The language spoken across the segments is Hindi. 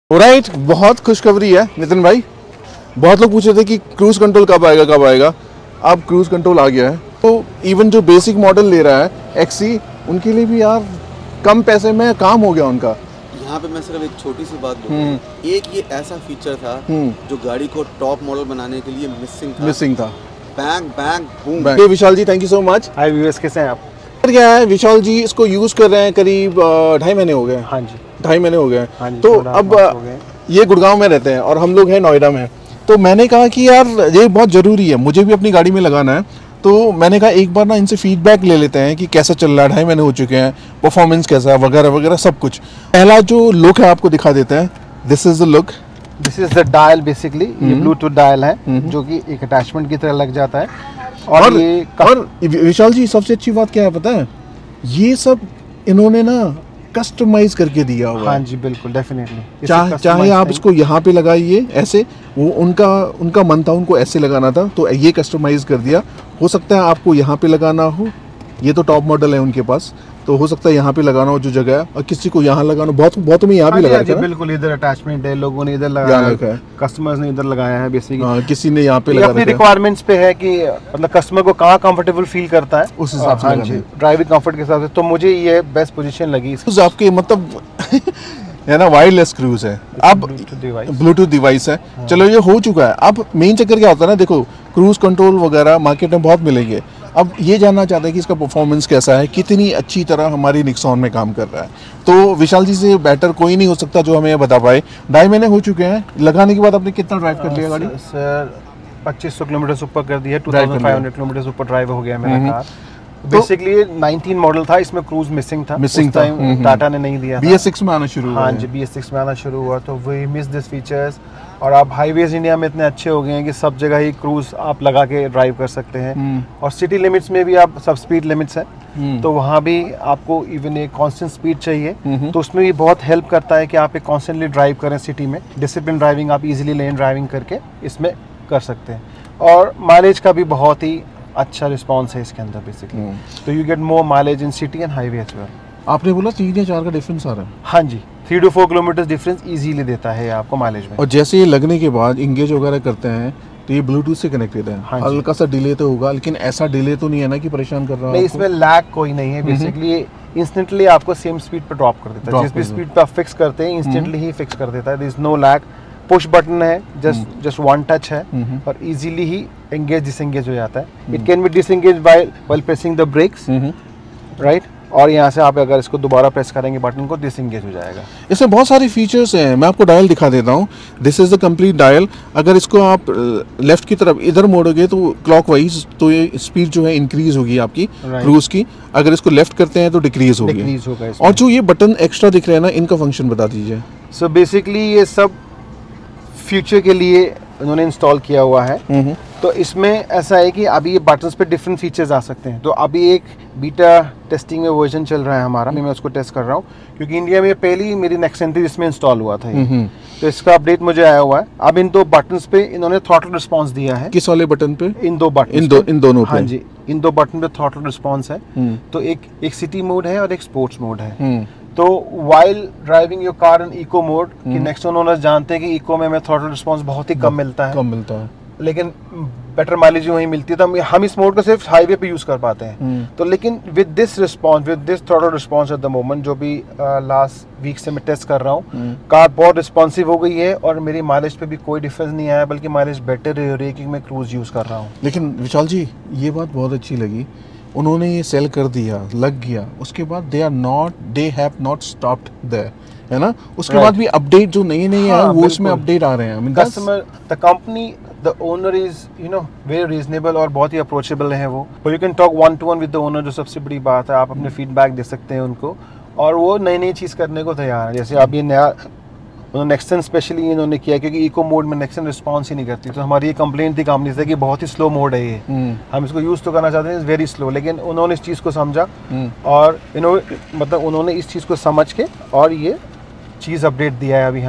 ऑलराइट, बहुत खुशखबरी है नितिन भाई। बहुत लोग पूछ रहे थे कि क्रूज कंट्रोल कब आएगा। अब क्रूज कंट्रोल आ गया है। तो इवन जो बेसिक मॉडल ले रहा है एक्सी, उनके लिए भी यार कम पैसे में काम हो गया उनका। यहाँ पे मैं सिर्फ एक छोटी सी बात बोलूँ, एक ये ऐसा फीचर था जो गाड़ी को टॉप मॉडल बनाने के लिए मिसिंग था। Bang bang boom. ये Vishal ji, thank you so much. Hi viewers, कैसे हैं आप? क्या है, विशाल जी इसको यूज कर रहे हैं करीब 2.5 महीने हो गए। हाँ जी, 2.5 महीने हो गए। हाँ जी, तो अब ये गुड़गांव में रहते हैं और हम लोग हैं नोएडा में। तो मैंने कहा कि यार ये बहुत ज़रूरी है, मुझे भी अपनी गाड़ी में लगाना है। तो मैंने कहा एक बार ना इनसे फीडबैक ले लेते हैं कि कैसा चल रहा है, 2.5 महीने हो चुके हैं, परफॉर्मेंस कैसा है वगैरह वगैरह सब कुछ। पहला जो लुक है आपको दिखा देते हैं। This is the look. This is the dial. Basically ये ब्लूटूथ डायल है जो कि एक अटैचमेंट की तरह लग जाता है। और विशाल जी सबसे अच्छी बात क्या है पता है, ये सब इन्होंने ना कस्टमाइज करके दिया हुआ है। हाँ जी, बिल्कुल, डेफिनेटली। चाहे आप इसको यहाँ पे लगाइए ऐसे, वो उनका मन था, उनको ऐसे लगाना था, तो ये कस्टमाइज कर दिया। हो सकता है आपको यहाँ पे लगाना हो, ये तो टॉप मॉडल है उनके पास, तो हो सकता है यहाँ पे लगाना हो जो जगह है, और किसी को यहाँ लगाना, बहुत में यहाँ भी लगाया है। बिल्कुल, इधर अटैचमेमेंट है, लोगों ने इधर लगाया है, कस्टमर्स ने इधर लगाया है। बेसिकली किसी ने यहाँ पे लगाया है। अपनी रिक्वायरमेंट्स पे है कि मतलब कस्टमर को कहाँ कंफर्टेबल फील करता है, उस हिसाब से। हाँ जी, ड्राइविंग कंफर्ट के हिसाब से। तो मुझे ये बेस्ट पोजीशन लगी। आपके मतलब है ना, वायरलेस क्रूज है, अब ब्लूटूथ डिवाइस है। चलो ये हो चुका है। अब मेन चक्कर क्या होता है ना, देखो क्रूज कंट्रोल वगैरह मार्केट में बहुत मिलेंगे। अब ये जानना चाहते हैं कि इसका परफॉर्मेंस कैसा है, कितनी अच्छी तरह हमारी निक्सॉन में काम कर रहा है। तो विशाल जी से बेटर कोई नहीं हो सकता जो हमें बता पाए। 2.5 महीने हो चुके हैं लगाने के बाद, आपने कितना ड्राइव कर लिया गाड़ी? सर 2500 किलोमीटर ऊपर कर दिया, 2500 किलोमीटर ऊपर ड्राइव हो गया मेरा कार। बेसिकली 19 मॉडल था, इसमें क्रूज मिसिंग था। टाटा ने नहीं दिया। BS6 में आना शुरू हुआ। हाँ जी, BS6 में आना शुरू हुआ, तो वी मिस दिस फीचर्स। और अब हाईवेज इंडिया में इतने अच्छे हो गए हैं कि सब जगह ही क्रूज आप लगा के ड्राइव कर सकते हैं। और सिटी लिमिट्स में भी आप, सब स्पीड लिमिट्स है, तो वहाँ भी आपको इवन एक कांस्टेंट स्पीड चाहिए, तो उसमें भी बहुत हेल्प करता है कि आप एक कॉन्स्टेंटली ड्राइव करें सिटी में। डिसिप्लिन ड्राइविंग आप इजीली लेन ड्राइविंग करके इसमें कर सकते हैं। और माइलेज का भी बहुत ही अच्छा रिस्पांस है इसके अंदर बेसिकली। तो you get more mileage in city and highway as well. आपने बोला 3 या 4 का डिफरेंस आ रहा है? हाँ जी, 3 to 4 किलोमीटर डिफरेंस इजीली देता है आपको माइलेज में। और जैसे ये लगने के बाद इंगेज वगैरह करते हैं तो ये ब्लूटूथ से कनेक्टेड है। हाँ, हल्का सा डिले तो होगा, लेकिन ऐसा डिले तो नहीं है ना कि परेशान कर रहा है? नहीं, इसमें लैग कोई नहीं है। बेसिकली इंस्टेंटली आपको सेम स्पीड पे ड्रॉप कर देता है। जिस भी स्पीड पे आप फिक्स करते हैं इंस्टेंटली ही फिक्स कर देता है। There is no lag. Push button है, जस्ट वन टच है, और इजीली ही एंगेज डिसएंगेज हो जाता है। It can be disengage while pressing the brakes, right. और यहाँ से आप अगर इसको दोबारा प्रेस करेंगे बटन को, डिसएंगेज हो जाएगा। इसमें बहुत सारे फीचर्स हैं, मैं आपको डायल दिखा देता हूँ। This is the complete dial. अगर इसको आप लेफ्ट की तरफ इधर मोड़ोगे तो क्लॉकवाइज, तो ये स्पीड जो है इंक्रीज होगी आपकी क्रूज की। अगर इसको लेफ्ट करते हैं तो डिक्रीज होगी। और जो ये बटन एक्स्ट्रा दिख रहे हैं ना, इनका फंक्शन बता दीजिए। सो बेसिकली ये सब फ्यूचर के लिए उन्होंने इंस्टॉल किया हुआ है। तो इसमें ऐसा है कि अभी ये बटन्स पे डिफरेंट फीचर्स आ सकते हैं। तो अभी एक बीटा टेस्टिंग में वर्जन चल रहा है हमारा, मैं उसको टेस्ट कर रहा हूँ, क्योंकि इंडिया में पहली मेरी नेक्स्ट एंट्री इसमें इंस्टॉल हुआ था। तो इसका अपडेट मुझे आया हुआ है। अब इन 2 बटन्स पे इन्होंने थ्रॉटल रिस्पॉन्स दिया है। किस वाले बटन पे? इन 2 बटन, इन दोनों पे? हाँ जी, इन 2 बटन पे थ्रॉटल रिस्पॉन्स है। तो एक सिटी मोड है और एक स्पोर्ट्स मोड है। तो while driving your car in eco mode, कि नेक्सॉन ओनर्स जानते हैं कि इको में हमें थ्रॉटल रिस्पांस बहुत ही कम मिलता है, लेकिन बेटर माइलेज वहीं मिलती है। तो हम इस मोड को सिर्फ हाईवे पे यूज कर पाते हैं। तो लेकिन with this response, with this throttle response at the moment, जो भी लास्ट वीक से मैं टेस्ट कर रहा हूँ, कार बहुत रिस्पॉन्सिव हो गई है और मेरी माइलेज पे भी कोई डिफरेंस नहीं आया, बल्कि माइलेज बेटर हो रही है, क्योंकि मैं क्रूज यूज कर रहा हूँ। लेकिन विशाल जी ये बात बहुत अच्छी लगी, उन्होंने ये सेल कर दिया, लग गया, उसके बाद they have not stopped there, है ना? उसके बाद भी अपडेट जो नए है वो उसमें अपडेट आ रहे हैं। Customer, the company, the owner is very reasonable और बहुत ही अप्रोचेबल है वो। You can talk 1-to-1 with the owner, जो सबसे बड़ी बात है। आप अपने फीडबैक दे सकते हैं उनको, और वो नई चीज़ करने को तैयार है। जैसे आप ये नया नेक्सन स्पेशली इन्होंने किया, क्योंकि इको मोड में नेक्सन रिस्पांस ही नहीं करती। तो हमारी ये कंप्लेंट थी कंपनी से कि बहुत ही स्लो मोड है ये, हम इसको यूज़ तो करना चाहते हैं, वेरी स्लो। लेकिन उन्होंने इस चीज़ को समझा, और उन्होंने इस चीज़ को समझ के और ये चीज़ अपडेट दिया है अभी हमें,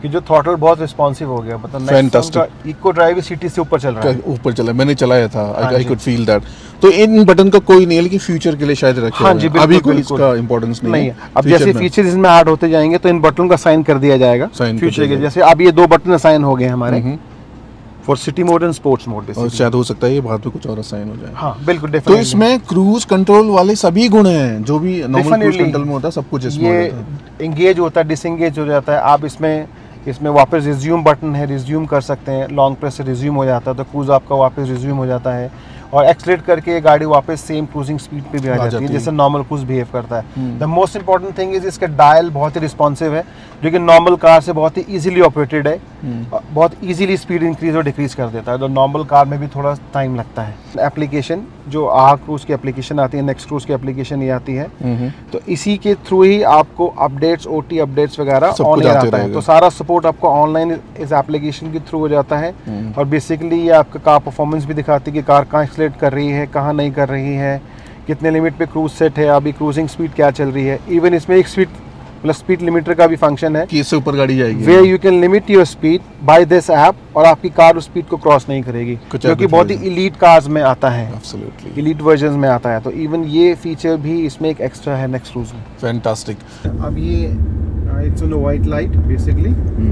कि जो थ्रॉटल बहुत रिस्पॉन्सिव हो गया, मतलब Fantastic. इको ड्राइव सिटी से ऊपर चल रहा है, ऊपर चला, मैंने चलाया था, आई कुड फील दैट। तो इन बटन का कोई नहीं है, लेकिन फ्यूचर के लिए शायद रखे हाँ जी, हैं। अभी कोई इसका इंपॉर्टेंस नहीं है। अब जैसे फीचर इसमें ऐड होते जाएंगे तो इन बटन का साइन कर दिया जाएगा फ्यूचर के, जैसे अब ये 2 बटन असाइन हो गए हमारे for city mode and sports mode basically. और शायद हो सकता है ये बाद में कुछ और असाइन हो जाए। हाँ बिल्कुल, तो डेफिनेटली। इसमें क्रूज कंट्रोल वाले सभी गुण हैं, जो भी नॉर्मल क्रूज कंट्रोल में होता है सब कुछ इसमें होता है। एंगेज होता है, डिसएंगेज हो जाता है। आप इसमें वापस रिज्यूम बटन है, रिज्यूम कर सकते हैं, लॉन्ग प्रेस से रिज्यूम हो जाता है तो क्रूज आपका वापस रिज्यूम हो जाता है, और एक्सलेट करके गाड़ी वापस सेम क्रूजिंग स्पीड पे भी आ जाती है जैसे नॉर्मल क्रूज बिहेव करता है। The most important thing is इसका डायल बहुत ही रिस्पॉन्सिव है, जो कि नॉर्मल कार से बहुत ही इजीली ऑपरेटेड है, बहुत इजीली स्पीड इंक्रीज और डिक्रीज कर देता है, तो नॉर्मल कार में भी थोड़ा टाइम लगता है। एप्लीकेशन जो क्रूज की एप्लीकेशन आती है, नेक्स्ट क्रूज की एप्लीकेशन ये आती है, तो इसी के थ्रू ही आपको अपडेट्स, OT अपडेट्स वगैरह ऑन आता है, तो सारा सपोर्ट आपको ऑनलाइन इस एप्लीकेशन के थ्रू हो जाता है। और बेसिकली ये आपका कार परफॉर्मेंस भी दिखाती है कि कार कहाँ एक्सलेट कर रही है, कहाँ नहीं कर रही है, कितने लिमिट पे क्रूज सेट है, अभी क्रूजिंग स्पीड क्या चल रही है। इवन इसमें एक स्पीड लिमिटर का भी फंक्शन है कि इससे ऊपर गाड़ी जाएगी, where you can limit your speed by this app, और आपकी कार उस स्पीड को क्रॉस नहीं करेगी, जो कि बहुत ही इलीट कार्स में आता है, एब्सोल्युटली इलीट वर्जन्स में आता है। तो इवन ये फीचर भी इसमें एक एक्स्ट्रा है नेक्स्ट क्रूज में। फैंटास्टिक। अब ये it's on white light basically,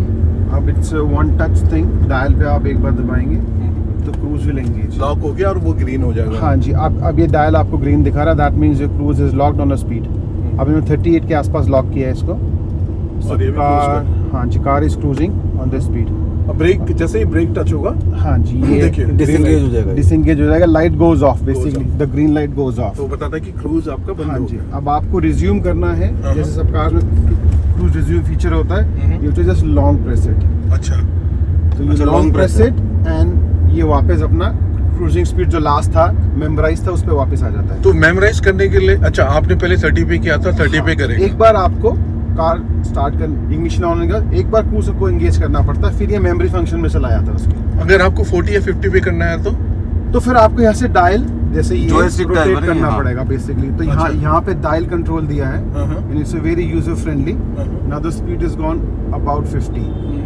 अब it's one touch thing, dial पे आप एक बार दबाएंगे तो क्रूज विल एंगेज, लॉक हो गया और वो ग्रीन हो जाएगा। हाँ जी, अब ये डायल आपको ग्रीन दिखा रहा है, that means your cruise is locked on a speed. अभी मैं 38 के आसपास लॉक किया है इसको, और ये भी कार, हाँ जी, car is cruising on the speed. अब ब्रेक, जैसे ही ब्रेक टच होगा, हाँ जी, ये डिसएंगेज हो जाएगा, डिसएंगेज हो जाएगा, light goes off basically, the green light goes off, तो बताता है कि क्रूज आपका बंद हो गया। अब आपको रिज्यूम करना है, जैसे सब कार में क्रूज रिज्यूम फीचर होता है, you just long press it. अच्छा, तो you long press it and ये वापस अपना क्रूजिंग स्पीड जो लास्ट था, मेमोराइज था, उस पे वापस आ जाता है। तो मेमोराइज करने के लिए, अच्छा आपने पहले 30 पे किया था, 30 पे करेंगे। एक बार आपको कार स्टार्ट कर, इग्निशन ऑन होने के बाद एक बार क्रूज को एंगेज करना पड़ता है, फिर ये मेमोरी फंक्शन में चला जाता है उसको। अगर आपको 40 या 50 पे करना है तो फिर आपको यहाँ से डायल, जैसे ये रोटेट करना पड़ेगा बेसिकली। तो यहाँ पे डायल कंट्रोल दिया है, and it's a very user friendly. Now the speed is gone about 50।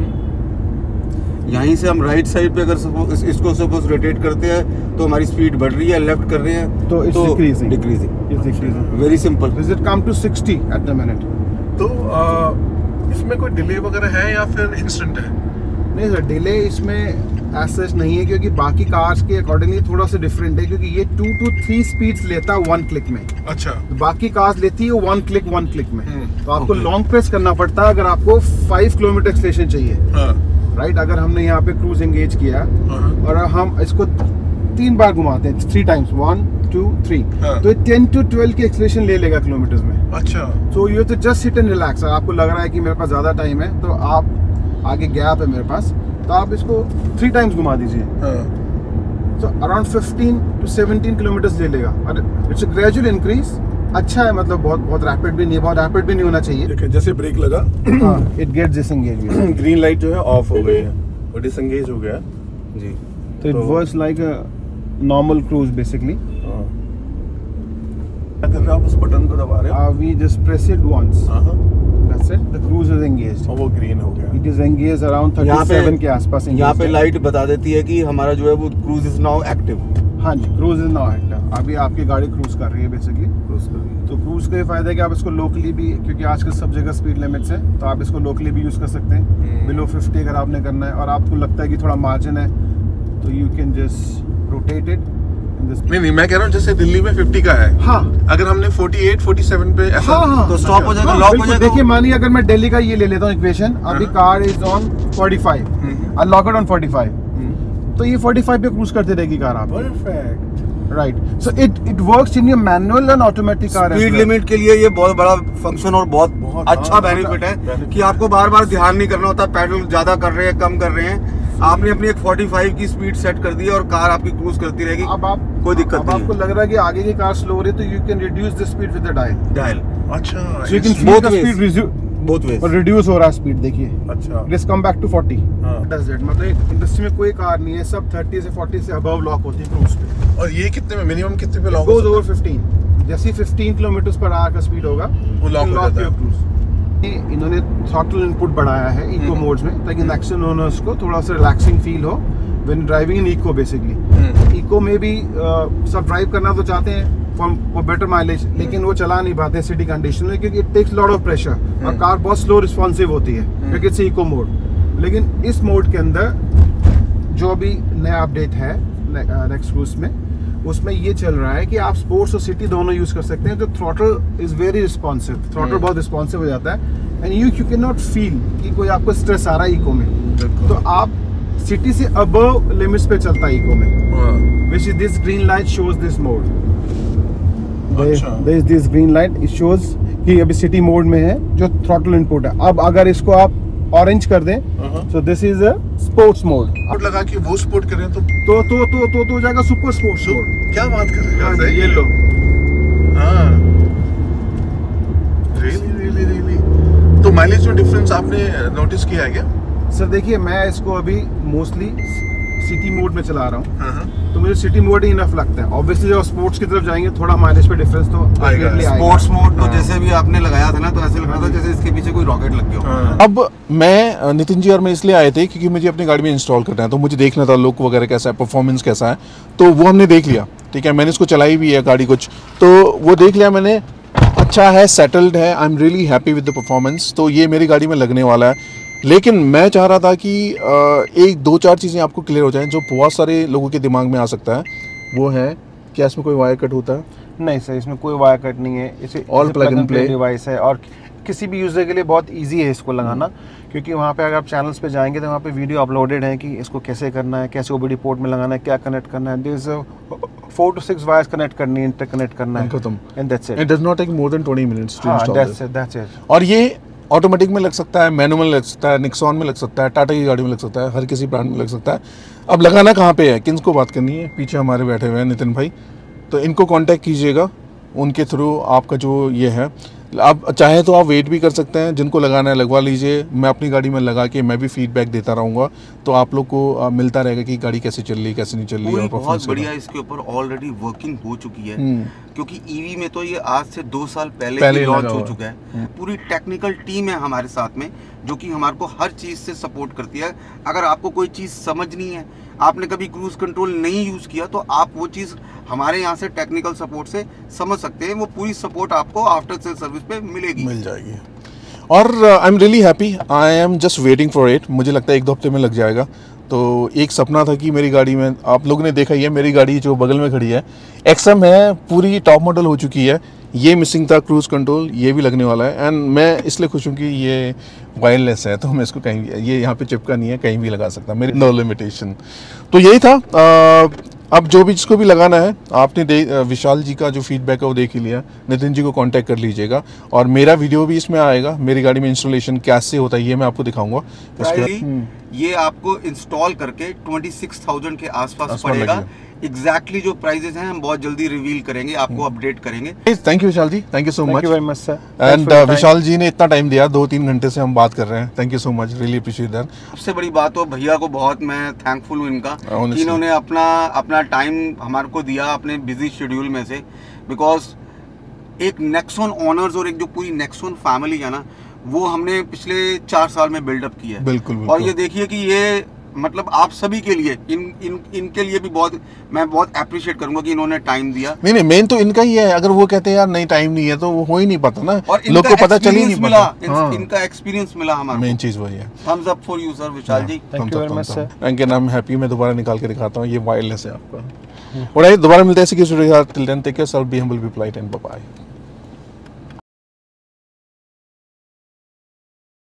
यहीं से हम राइट साइड पे अगर इसको सपोज रोटेट करते हैं तो हमारी स्पीड बढ़ रही है, लेफ्ट कर रहे हैं तो it's decreasing. Very simple. Does it come to 60 at the minute? तो इसमें कोई डिले वगैरह है या फिर इंस्टेंट है? नहीं सर, डिले इसमें एज सच नहीं है, क्योंकि बाकी कार्स के अकॉर्डिंगली थोड़ा सा डिफरेंट है, क्योंकि ये 2 to 3 स्पीड्स लेता है 1 क्लिक में। अच्छा, तो बाकी कार्स लेती है 1 क्लिक में। तो आपको लॉन्ग प्रेस करना पड़ता है अगर आपको 5 किलोमीटर एक्सेलेरेशन चाहिए, राइट। अगर हमने यहाँ पे क्रूज एंगेज किया और हम इसको 3 बार घुमाते हैं, 3 टाइम्स, 1 2 3, तो ये 10 to 12 की एक्सेलेरेशन ले लेगा किलोमीटर्स में। अच्छा, सो यू तो जस्ट सिट एंड रिलैक्स। आपको लग रहा है कि मेरे पास ज्यादा टाइम है, तो आप आगे गैप है मेरे पास, तो आप इसको 3 टाइम्स घुमा दीजिए, तो अराउंड 15 to 17 किलोमीटर्स ले लेगा। और इट्स अ ग्रेजुअल इंक्रीज, अच्छा है, मतलब बहुत रैपिड भी नहीं है, बहुत रैपिड भी नहीं होना चाहिए। देखिए जैसे ब्रेक लगा, it gets disengage, green light जो है ऑफ हो गई है और डिसएंगेज हो गया जी। तो it works like a normal cruise basically. अगर आप उस बटन को दबा रहे हो, we just press it once, that's it, the cruise is engaged और वो ग्रीन हो गया। इट इज एंगेज्ड अराउंड 37 के आसपास। यहाँ पे लाइट बता देती है कि हमारा जो है वो क्रूज इज नाउ एक्टिव। हाँ जी, क्रूज इज नाउ एक्टिव। अभी आपकी गाड़ी क्रूज कर रही है बेसिकली। तो क्रूज का ये फायदा है कि आप इसको लोकली भी, क्योंकि आजकल सब जगह स्पीड लिमिट्स है, तो आप इसको लोकली भी यूज कर सकते हैं। बिलो 50 अगर आपने करना है और आपको लगता है कि थोड़ा मार्जिन है, तो you can just rotate it. नहीं, मैं कह रहा हूँ जैसे दिल्ली में 50 का है, हाँ, अगर हमने 48 47 पे ऐसा, तो स्टॉप हो जाएगा, लॉक हो जाएगा। देखिए मानिए अगर मैं दिल्ली का ये ले लेता हूँ इक्वेशन, अभी car is on 45, I lock it on 45, तो ये 45 पे क्रूज करते रहेगी कार आप। Perfect, right. So it works in your manual and automatic car. Speed limit के लिए ये बहुत बड़ा फंक्शन और बहुत अच्छा बेनिफिट है कि आपको बार बार ध्यान नहीं करना होता, पेडल ज्यादा कर रहे हैं कम कर रहे हैं, आपने अपनी एक 45 की स्पीड सेट कर दी है और कार आपकी क्रूज करती रहेगी। अब आप कोई दिक्कत नहीं। आपको लग रहा है कि आगे की कार स्लो हो रही है, तो you can reduce the speed with the dial. अच्छा, so you can feel the speed both ways, और रिड्यूस हो रहा है स्पीड। देखिए, अच्छा, let's come back to 40। That's it. मतलब इंडस्ट्री में कोई कार नहीं है, सब 30 से 40 से अबव लॉक होती है क्रूज पे। और ये कितने में, मिनिमम कितने पे लॉक गोज ओवर 15? जैसे 15 किलोमीटर पर आवर का स्पीड होगा, वो लॉक हो जाता है। इन्होंने थ्रॉटल इनपुट बढ़ाया है इको मोड्स में, ताकि नेक्सन ओनर्स को थोड़ा सा रिलैक्सिंग फील हो when driving in eco. Basically eco में भी सब ड्राइव करना तो चाहते हैं फॉर बेटर माइलेज, लेकिन वो चला नहीं पाते सिटी कंडीशन में, क्योंकि it takes lot of pressure और कार बहुत स्लो रिस्पॉन्सिव होती है क्योंकि इट्स इको मोड। लेकिन इस मोड के अंदर जो अभी नया अपडेट है नेक्स्ट क्रूज में, उसमें ये चल रहा है कि आप स्पोर्ट्स और सिटी दोनों यूज कर सकते हैं। तो throttle is very responsive, throttle बहुत रिस्पॉन्सिव हो जाता है and you can not feel कि कोई आपको स्ट्रेस आ रहा है इको में। तो आप सिटी से अबव लिमिट्स पे चलता है इको में, which is this green light shows this mode. There is this green light, it shows कि अभी सिटी मोड में है जो थ्रॉटल इनपुट है। अब अगर इसको आप ऑरेंज कर दें, so this is a sports mode. लगा कि वो स्पोर्ट करें तो हो जाएगा सुपर स्पोर्ट्स मोड। क्या बात कर रहे हैं? ये लो, हाँ, रियली। तो माइलेज में डिफरेंस आपने नोटिस किया है क्या? सर देखिए, मैं इसको अभी मोस्टली सिटी मोड में चला रहा हूँ, तो मुझे सिटी मोड ही इनफ लगता है। ऑब्वियसली जब स्पोर्ट्स की तरफ जाएंगे थोड़ा माइलेज पे डिफरेंस तो आएगा। स्पोर्ट्स मोड तो जैसे भी आपने लगाया था ना, तो ऐसे लग रहा था जैसे इसके पीछे कोई रॉकेट लग गया हो। अब मैं नितिन जी और मैं इसलिए आए थे क्योंकि मुझे अपनी गाड़ी में इंस्टॉल करना है, तो मुझे देखना था लुक वगैरह कैसा है, परफॉर्मेंस कैसा है। तो वो हमने देख लिया, ठीक है। मैंने इसको चलाई भी है गाड़ी कुछ, तो वो देख लिया मैंने, अच्छा है, सेटल्ड है। I am really happy with the performance. तो ये मेरी गाड़ी में लगने वाला है। लेकिन मैं चाह रहा था कि एक दो चार चीज़ें आपको क्लियर हो जाएं जो बहुत सारे लोगों के दिमाग में आ सकता है। वो है, क्या इसमें कोई वायर कट होता है? नहीं सर, इसमें कोई वायर कट नहीं है। इसे all plug and play device है और किसी भी यूज़र के लिए बहुत इजी है इसको लगाना, क्योंकि वहाँ पे अगर आप चैनल्स पे जाएंगे तो वहाँ पे वीडियो अपलोडेड है कि इसको कैसे करना है, कैसे ओबीडी पोर्ट में लगाना है, क्या कनेक्ट करना है। There is 4 to 6 wires connect करनी है, इंटरकनेक्ट करना है, खत्म। And that's it. It does not take more than 20 minutes to install this. That's it. और ये ऑटोमेटिक में लग सकता है, मैनुअल लग सकता है, निक्सॉन में लग सकता है, टाटा की गाड़ी में लग सकता है, हर किसी ब्रांड में लग सकता है। अब लगाना कहाँ पे है, किनको बात करनी है? पीछे हमारे बैठे हुए हैं नितिन भाई, तो इनको कांटेक्ट कीजिएगा, उनके थ्रू आपका जो ये है। आप चाहे तो आप वेट भी कर सकते हैं, जिनको लगाना है लगवा लीजिए। मैं अपनी गाड़ी में लगा के मैं भी फीडबैक देता रहूँगा, तो आप लोग को मिलता रहेगा कि गाड़ी कैसे चल रही, कैसे नहीं चल रही। और बहुत बढ़िया इसके ऊपर ऑलरेडी वर्किंग हो चुकी है, क्योंकि ईवी में तो ये आज से 2 साल पहले लॉन्च हो चुका है। पूरी टेक्निकल टीम है हमारे साथ में, जो कि हमारे को हर चीज़ से सपोर्ट करती है। अगर आपको कोई चीज़ समझनी है, आपने कभी क्रूज कंट्रोल नहीं यूज़ किया, तो आप वो चीज़ हमारे यहाँ से टेक्निकल सपोर्ट से समझ सकते हैं। वो पूरी सपोर्ट आपको आफ्टर सेल सर्विस पे मिल जाएगी। और I am really happy, I am just waiting for it. मुझे लगता है 1-2 हफ्ते में लग जाएगा। तो एक सपना था कि मेरी गाड़ी में, आप लोगों ने देखा ही है, मेरी गाड़ी जो बगल में खड़ी है एक्सएम है, पूरी टॉप मॉडल हो चुकी है। ये मिसिंग था क्रूज कंट्रोल, ये भी लगने वाला है। एंड मैं इसलिए खुश हूँ कि ये वायरलेस है, तो मैं इसको कहीं भी, ये यहाँ पे चिपका नहीं है, कहीं भी लगा सकता, मेरी नो लिमिटेशन। तो यही था। अब जो भी जिसको भी लगाना है, आपने विशाल जी का जो फीडबैक है वो देख ही लिया। नितिन जी को कांटेक्ट कर लीजिएगा, और मेरा वीडियो भी इसमें आएगा। मेरी गाड़ी में इंस्टॉलेशन कैसे होता है ये मैं आपको दिखाऊंगा। ये आपको इंस्टॉल करके 26,000 के आसपास पड़ेगा। एग्जैक्टली जो प्राइजेस हैं हम बहुत जल्दी रिवील करेंगे, आपको अपडेट करेंगे। Thank you Vishal ji, thank you so much very much sir. And Vishal ji ने इतना टाइम दिया, 2-3 घंटे से हम बात कर रहे हैं। Thank you so much, really appreciate that. सबसे बड़ी बात हो, भैया को बहुत मैं थैंकफुल हूँ इनका, कि इन्होंने अपना टाइम हमारे को दिया अपने बिजी शेड्यूल में से। बिकॉज एक नेक्सॉन ओनर्स और एक जो पूरी नेक्सॉन फैमिली है ना, वो हमने पिछले 4 साल में बिल्डअप किया है। बिल्कुल। और ये देखिए कि ये मतलब आप सभी के लिए, इनके लिए भी मैं बहुत अप्रिशिएट करूंगा कि इन्होंने टाइम दिया। नहीं, मेन तो इनका ही है। अगर वो कहते हैं यार नहीं टाइम नहीं है, तो वो हो ही नहीं पाता ना, लोग को पता चल ही नहीं पाता। इनका एक्सपीरियंस मिला हमारा, मेन चीज वही है। Thumbs up for you sir Vishal ji, thank you very much sir. Thank you. I'm happy, मैं दोबारा निकाल के दिखाता हूँ, ये वायरलेस है आपका। और दोबारा मिलते हैं ऐसे किसी वीडियो के साथ। Till then take care, be humble, be polite and bye bye.